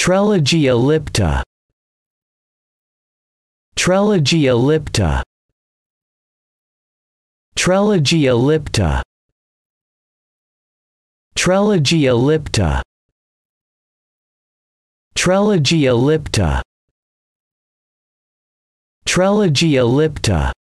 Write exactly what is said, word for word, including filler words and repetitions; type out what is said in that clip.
Trelegy Ellipta. Trelegy Ellipta. Trelegy Ellipta. Trelegy Ellipta. Trelegy Ellipta. Trelegy Ellipta.